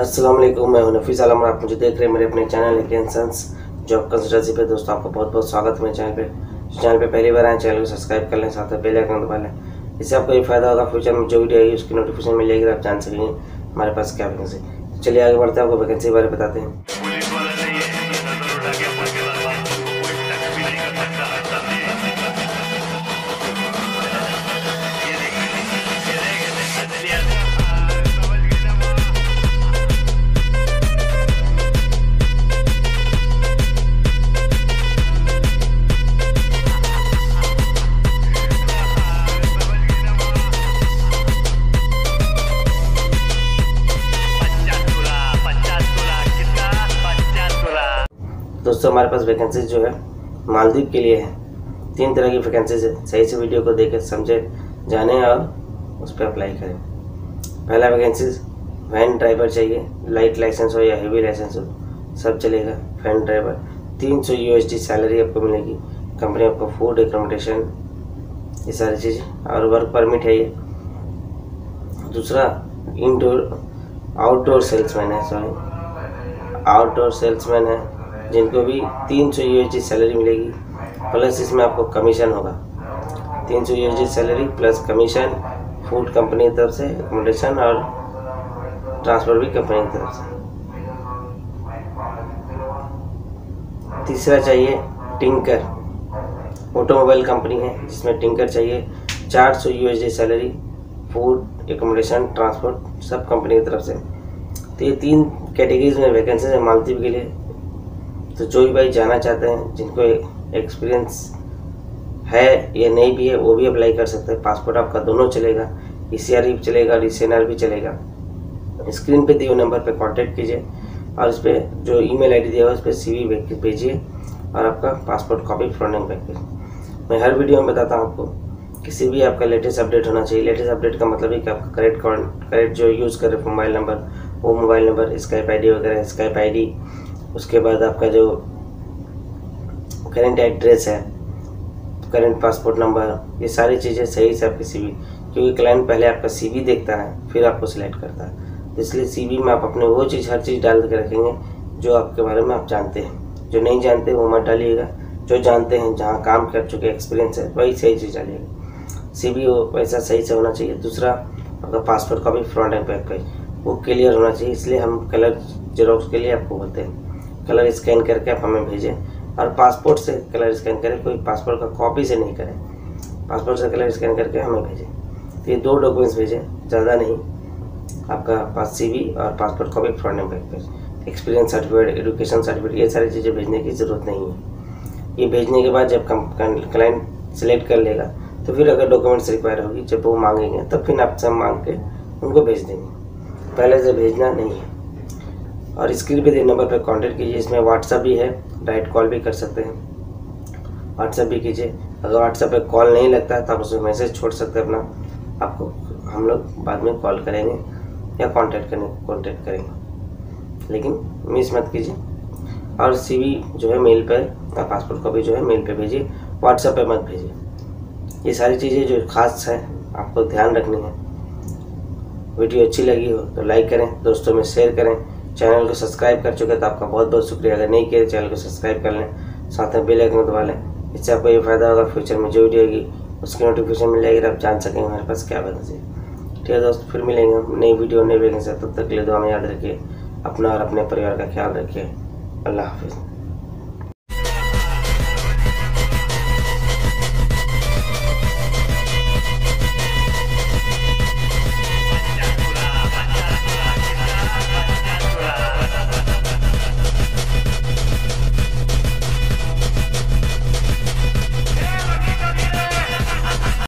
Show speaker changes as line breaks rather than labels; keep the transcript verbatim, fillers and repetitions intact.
अस्सलाम वालेकुम, मैं हूं नफीस आलम और आप मुझे देख रहे हैं मेरे अपने चैनल लेकिन सन्स जॉब कंसल्टेंसी पे। दोस्तों आपका बहुत बहुत स्वागत है मेरे चैनल पे। चैनल पे पहली बार आए चैनल को सब्सक्राइब कर लें, साथ में बेल आइकन दबा लें। इससे आपको ये फायदा होगा, फ्यूचर में जो वीडियो आएगी उसकी नोटिफिकेशन मिलेगी, आप जान सकेंगे हमारे पास क्या वैकेंसी। चलिए आगे बढ़ते हैं, आपको वैकेंसी के बारे में बताते हैं। दोस्तों हमारे पास वैकेंसीज जो है मालदीव के लिए है। तीन तरह की वैकेंसीज है, सही से वीडियो को देखें, समझे, जाने और उस पर अप्लाई करें। पहला वैकेंसीज वैन ड्राइवर चाहिए, लाइट लाइसेंस हो या हेवी लाइसेंस हो सब चलेगा। वैन ड्राइवर तीन सौ यू एस डी सैलरी आपको मिलेगी। कंपनी आपको फूड, एकोमोडेशन, ये सारी चीज़ें और वर्क परमिट है ये। दूसरा इनडोर आउटडोर सेल्समैन है, सॉरी आउटडोर सेल्समैन है, जिनको भी तीन सौ यू एस डी सैलरी मिलेगी, प्लस इसमें आपको कमीशन होगा। तीन सौ U S D salary plus commission, food company की तरफ से, एकोमोडेशन और ट्रांसपोर्ट भी कंपनी की तरफ से। तीसरा चाहिए टिंकर, ऑटोमोबाइल कंपनी है जिसमें टिंकर चाहिए, चार सौ U S D salary, food, accommodation, transport सब कंपनी की तरफ से। तो ये तीन कैटेगरीज में वैकेंसी है मालदीव के लिए। तो जो भी भाई जाना चाहते हैं, जिनको एक्सपीरियंस है या नहीं भी है, वो भी अप्लाई कर सकते हैं। पासपोर्ट आपका दोनों चलेगा, ई सी आर भी चलेगा और ई सी एन आर भी चलेगा। स्क्रीन पे दिए हुए नंबर पे कांटेक्ट कीजिए और इस पर जो ईमेल आईडी दिया हुआ है उस पर सी वी भेजिए और आपका passport copy front and back भेजिए। मैं हर वीडियो में बताता हूँ आपको, किसी भी आपका लेटेस्ट अपडेट होना चाहिए। लेटेस्ट अपडेट का मतलब है कि आपका करेक्ट करेक्ट जो यूज़ कर रहे मोबाइल नंबर, वो mobile number, Skype I D वगैरह, स्काइप आई डी, उसके बाद आपका जो करेंट एड्रेस है, करेंट पासपोर्ट नंबर, ये सारी चीज़ें सही से आपकी सीवी, क्योंकि क्लाइंट पहले आपका सीवी देखता है फिर आपको सिलेक्ट करता है। तो इसलिए सीवी में आप अपने वो चीज़ हर चीज़ डाल के रखेंगे जो आपके बारे में आप जानते हैं। जो नहीं जानते वो मत डालिएगा, जो जानते हैं, जहाँ काम कर चुके एक्सपीरियंस है, वही सही चीज़ डालिएगा। सीवी वैसा सही से होना चाहिए। दूसरा आपका passport copy front and back page वो क्लियर होना चाहिए। इसलिए हम कलर जेरोक्स के लिए आपको बोलते हैं, कलर स्कैन करके आप हमें भेजें। और पासपोर्ट से कलर स्कैन करें, कोई पासपोर्ट का कॉपी से नहीं करें, पासपोर्ट से कलर स्कैन करके हमें भेजें। तो ये दो डॉक्यूमेंट्स भेजें, ज़्यादा नहीं। आपका पास सीवी और passport copy front and back page, experience certificate, education certificate, ये सारी चीज़ें भेजने की ज़रूरत नहीं है। ये भेजने के बाद जब क्लाइंट सेलेक्ट कर लेगा तो फिर अगर डॉक्यूमेंट्स रिक्वायर होगी, जब वो मांगेंगे तब फिर आप सब मांग के उनको भेज देंगे, पहले से भेजना नहीं है। और स्क्रीन पे दिए नंबर पर कांटेक्ट कीजिए। इसमें व्हाट्सअप भी है, डायरेक्ट कॉल भी कर सकते हैं, व्हाट्सअप भी कीजिए। अगर व्हाट्सअप पे कॉल नहीं लगता है तो आप उसमें मैसेज छोड़ सकते हैं अपना, आपको हम लोग बाद में कॉल करेंगे या कांटेक्ट करने कांटेक्ट करेंगे, लेकिन मिस मत कीजिए। और सीवी जो है मेल पर या पासपोर्ट कॉपी जो है मेल पे भेजिए, व्हाट्सएप पे मत भेजिए। ये सारी चीज़ें जो खास है आपको ध्यान रखनी है। वीडियो अच्छी लगी हो तो लाइक करें, दोस्तों में शेयर करें। चैनल को सब्सक्राइब कर चुके हैं तो आपका बहुत बहुत शुक्रिया। अगर नहीं किया चैनल को सब्सक्राइब कर लें, साथ में बेल आइकन दबा लें। इससे आपको ये फ़ायदा होगा, फ्यूचर में जो वीडियो आएगी उसकी नोटिफिकेशन मिल जाएगी, आप जान सकेंगे हमारे पास क्या वैकेंसी है। ठीक है दोस्त, फिर मिलेंगे नई वीडियो नई वैकेंसी। तब तक के लिए दुआ में याद रखिए, अपना और अपने परिवार का ख्याल रखिए। अल्लाह हाफिज़।